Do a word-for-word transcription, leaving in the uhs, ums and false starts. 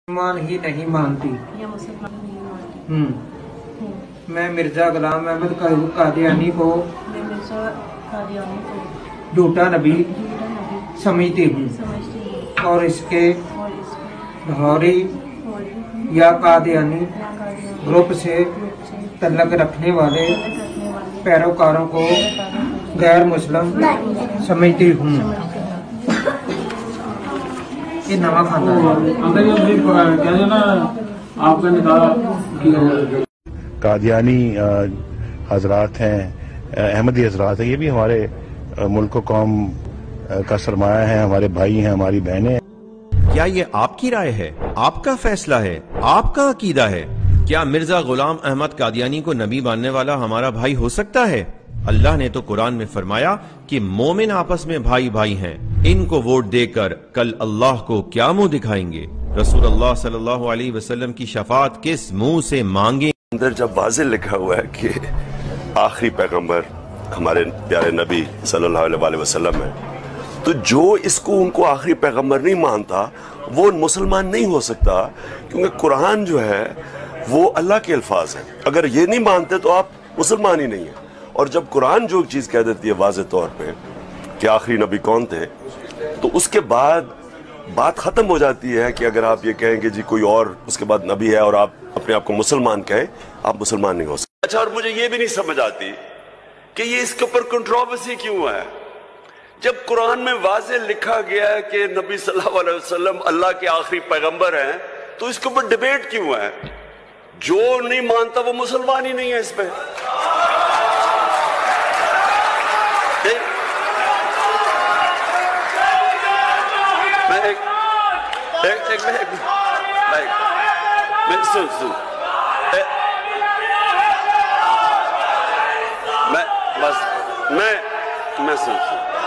مسلمان ہی نہیں مانتی یا مسلمان نہیں مانتی ہوں ہوں میں مرزا غلام احمد قادیانی کو میں مرزا قادیانی کو جھوٹا نبی جھوٹا نبی سمجھتی ہوں سمجھتی ہوں اور اس کے اور اس کو لاہوری اور یا قادیانی یا قادیانی گروپ سے گروپ سے تعلق رکھنے والے تعلق رکھنے والے پیروکاروں کو پیروکاروں کو غیر مسلم سمجھتی ہوں۔ سمجھتی ہوں۔ یہ نواں خاندان آپ کا نکاح کیا قادیانی حضرات ہیں، احمدی حضرات ہیں، یہ بھی ہمارے ملک و قوم کا سرمایہ ہے، ہمارے بھائی ہیں، ہماری بہنیں ہیں۔ کیا یہ آپ کی رائے ہے؟ آپ کا فیصلہ ہے؟ آپ کا عقیدہ ہے؟ کیا مرزا غلام احمد قادیانی کو نبی ماننے والا ہمارا بھائی ہو سکتا ہے؟ اللہ نے تو قرآن میں فرمایا کہ مومن آپس میں بھائی بھائی ہیں، ان کو ووٹ دے کر کل اللہ کو کیا منہ دکھائیں گے؟ رسول اللہ صلی اللہ علیہ وسلم کی شفاعت کس منہ سے مانگیں؟ اندر جب واضح لکھا ہوا ہے کہ آخری پیغمبر ہمارے پیارے نبی صلی اللہ علیہ وسلم ہے، تو جو اس کو ان کو آخری پیغمبر نہیں مانتا وہ مسلمان نہیں ہو سکتا، کیونکہ قرآن جو ہے وہ اللہ کے الفاظ ہیں۔ اگر یہ نہیں مانتے تو آپ مسلمان ہی نہیں ہیں۔ اور جب قرآن جو چیز کہہ دیتی ہے واضح طور پہ کہ آخری نبی کون تھے، تو اس کے بعد بات ختم ہو جاتی ہے کہ اگر آپ یہ کہیں کہ جی کوئی اور اس کے بعد نبی ہے اور آپ اپنے آپ کو مسلمان کہیں، آپ مسلمان نہیں ہو سکتے۔ اچھا، اور مجھے یہ بھی نہیں سمجھ آتی کہ یہ اس کے اوپر کنٹروورسی کیوں ہے، جب قرآن میں واضح لکھا گیا ہے کہ نبی صلی اللہ علیہ وسلم اللہ کے آخری پیغمبر ہیں، تو اس کے اوپر ڈیبیٹ کیوں ہے؟ جو نہیں مانتا وہ مسلمان ہی نہیں ہے۔ اس پہ میں ایک ایک ایک میں میں سن سن میں بس میں میں سن سن